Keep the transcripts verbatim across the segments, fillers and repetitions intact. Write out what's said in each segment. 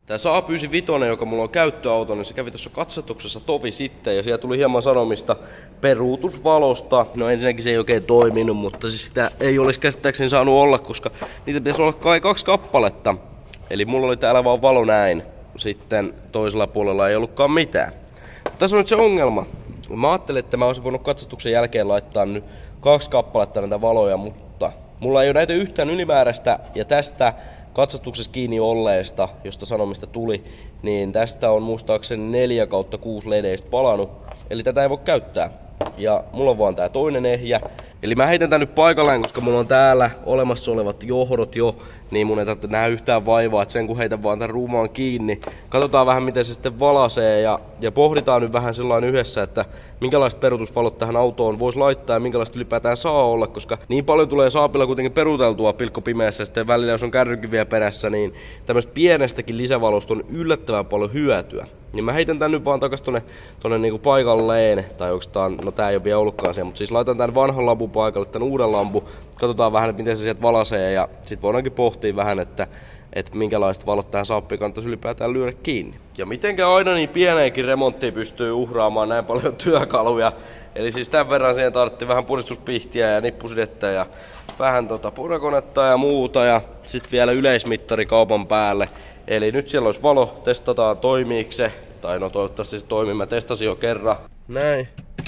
Tää Saab yhdeksänkymmentäviisi, joka mulla on käyttöauto, niin se kävi tuossa katsastuksessa tovi sitten ja siellä tuli hieman sanomista peruutusvalosta. No ensinnäkin se ei oikein toiminut, mutta siis sitä ei olisi käsittääkseni saanut olla, koska niitä pitäisi olla kai kaksi kappaletta. Eli mulla oli täällä vaan valo näin, sitten toisella puolella ei ollutkaan mitään. Tässä on nyt se ongelma. Mä ajattelin, että mä olisin voinut katsastuksen jälkeen laittaa nyt kaksi kappaletta näitä valoja, mutta mulla ei ole näitä yhtään ylimääräistä ja tästä katsastuksessa kiinni olleesta, josta sanomista tuli, niin tästä on muistaakseni neljä kautta kuusi ledeistä palanut, eli tätä ei voi käyttää. Ja mulla on vaan tää toinen ehjä. Eli mä heitän tän nyt paikalleen, koska mulla on täällä olemassa olevat johdot jo, niin mun ei tarvitse nähdä yhtään vaivaa, että sen kun heitän vaan tän ruumaan kiinni. Katsotaan vähän miten se sitten valasee ja, ja pohditaan nyt vähän sellainen yhdessä, että minkälaiset peruutusvalot tähän autoon voisi laittaa ja minkälaiset ylipäätään saa olla, koska niin paljon tulee Saabilla kuitenkin peruuteltua pilkkopimeässä ja sitten välillä jos on kärrykin vielä perässä, niin tämmöistä pienestäkin lisävalosta on yllättävän paljon hyötyä. Niin mä heitän tän nyt vaan takas tonne, tonne niinku paikalleen, tai oikeastaan, no tää ei oo vielä ollutkaan siellä, mutta siis laitan tän vanhan lampun paikalle, tän uuden lampun, katsotaan vähän, miten se sieltä valasee, ja sit voidaankin pohtia vähän, että, että minkälaiset valot tähän Saabiin kannattaisi ylipäätään lyödä kiinni. Ja mitenkä aina niin pieneenkin remonttiin pystyy uhraamaan näin paljon työkaluja, eli siis tämän verran siihen tarvittiin vähän puristuspihtiä ja nippusidettä ja vähän tota purakonetta ja muuta, ja sit vielä yleismittari kaupan päälle. Eli nyt siellä olisi valo, testataan toimiiko se, tai no toivottavasti se toimii, mä testasin jo kerran. Näin.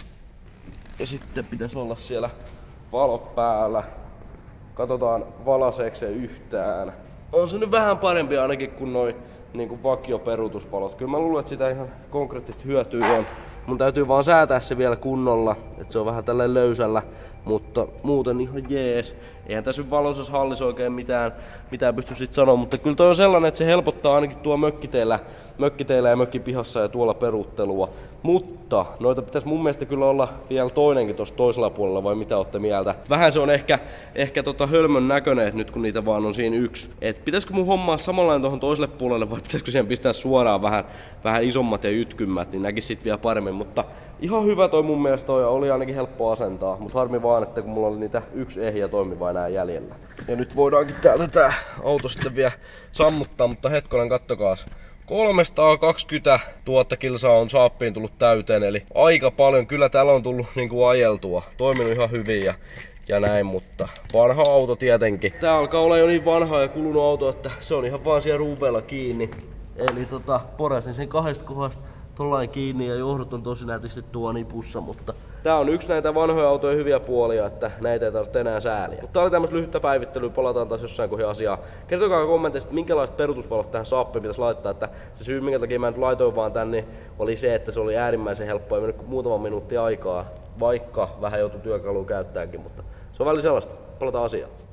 Ja sitten pitäisi olla siellä valo päällä. Katsotaan valaseeko se yhtään. On se nyt vähän parempi ainakin kuin noi niin vakioperuutusvalot. Kyllä mä luulen, että sitä ihan konkreettisesti hyötyä on. Mun täytyy vaan säätää se vielä kunnolla, että se on vähän tälleen löysällä, mutta muuten ihan jees. Eihän tässä nyt valoisessa hallissa oikein mitään, mitään pysty sit sanoa, mutta kyllä toi on sellainen, että se helpottaa ainakin tuo mökkiteillä, mökkiteillä ja mökkipihassa ja tuolla peruuttelua. Mutta noita pitäisi mun mielestä kyllä olla vielä toinenkin tuossa toisella puolella, vai mitä ootte mieltä? Vähän se on ehkä, ehkä tota hölmön näköinen nyt, kun niitä vaan on siinä yksi. Et pitäisikö mun hommaa samanlainen tuohon toiselle puolelle, vai pitäisikö siihen pistää suoraan vähän, vähän isommat ja jytkymmät, niin näkis sit vielä paremmin. Mutta ihan hyvä toi mun mielestä toi, oli ainakin helppo asentaa, mutta harmi vaan, että kun mulla oli niitä yksi ehjä toimiva enää jäljellä. Ja nyt voidaankin täältä tää auto sitten vielä sammuttaa, mutta hetkonen kattokaas. kolmesataakaksikymmentätuhatta kilsaa on Saabiin tullut täyteen, eli aika paljon. Kyllä täällä on tullut niinku ajeltua, toiminut ihan hyvin ja, ja näin, mutta vanha auto tietenkin. Tää alkaa olla jo niin vanha ja kulunut auto, että se on ihan vaan siellä ruuveella kiinni. Eli tota, porasin sen kahdesta kohdasta tollain kiinni ja johdot on tosi nätisti tuo nipussa, mutta tää on yksi näitä vanhoja autojen hyviä puolia, että näitä ei tarvitse enää sääliä. Mutta tää oli tämmöistä lyhyttä päivittelyä, palataan taas jossain kohdassa asiaa. Kertokaa kommenteissa, että minkälaiset peruutusvalot tähän Saabiin pitäisi laittaa, että se syy minkä takia mä nyt laitoin vaan tänne oli se, että se oli äärimmäisen helppoa, ei mennyt muutama minuutti aikaa, vaikka vähän joutui työkalua käyttäänkin, mutta se on välillä sellaista. Palataan asiaan.